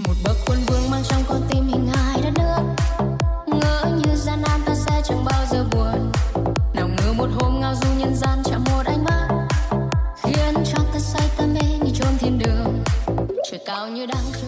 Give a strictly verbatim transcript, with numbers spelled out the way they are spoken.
một bậc quân vương mang trong con tim hình hài đất nước. Ngỡ như gian nan ta sẽ chẳng bao giờ buồn, nào ngờ một hôm ngao du nhân gian chạm một ánh mắt khiến cho ta say ta mê như chốn thiên đường. Trời cao như đang